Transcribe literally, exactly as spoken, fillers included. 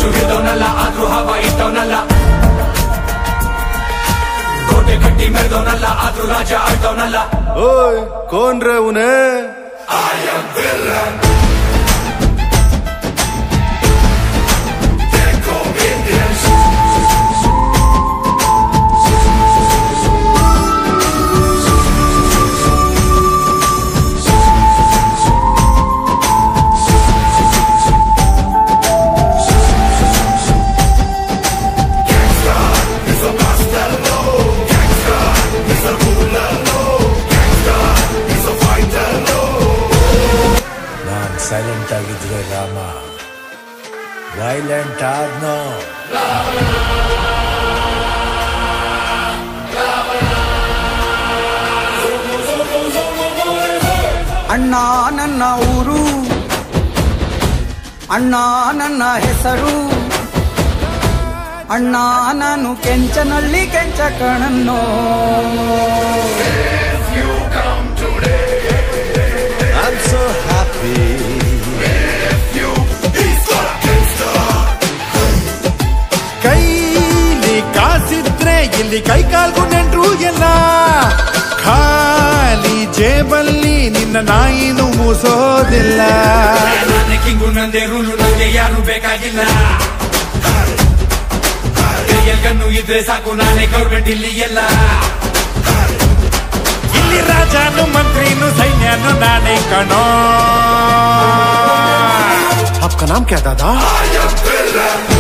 ಹೆಚ್ಚು ಹಿಡಿದವನಲ್ಲ ಆದ್ರೂ ಹವಾ ಇಟ್ಟವನಲ್ಲ ಕೋಟೆ ಕಟ್ಟಿ ಮೆರೆದವನಲ್ಲ ಆದ್ರೂ ರಾಜ ಆಡ್ದವನಲ್ಲ ಓಯ್ ಕೋನ್ರೆ ಉನೇ I am villain Deco Indians silent ಆಗಿದ್ರೆ ರಾಮ ವೈಲೆಂಟ್ ಆದ್ನೋ ಅಣ್ಣ ನನ್ನ ಊರು ಅಣ್ಣ ನನ್ನ ಹೆಸರು ಅಣ್ಣ ನಾನು ಕೆಂಚನಳ್ಳಿ ಕೆಂಚ ಕಣನ್ನೋ I'm so happy ಕೈಲಿ ಕಾಸಿದ್ರೆ ಇಲ್ಲಿ ಕೈ ಕಾಲ್ಗೂ ನೆಂಟ್ರು ಎಲ್ಲ ಖಾಲಿ ಜೇಬಲ್ಲಿ ನಿನ್ನ ನಾಯಿನು ಮೂಸೋದಿಲ್ಲ ನಾನೇ ಕಿಂಗು ನಂದೇ ರೂಲು ನಂಗೆ ಯಾರು ಬೇಕಾಗಿಲ್ಲ ಕೈಯಲ್ಗನ್ನು ಇದ್ರೆ ಸಾಕು ನಾನೇ ಗೌರ್ಮೆಂಟ್ ಇಲ್ಲಿ ಎಲ್ಲ ಇಲ್ಲಿ ರಾಜನು ಮಂತ್ರಿನು ಸೈನ್ಯನು ನಾನೇ ಕಣೋ आपका नाम क्या दादा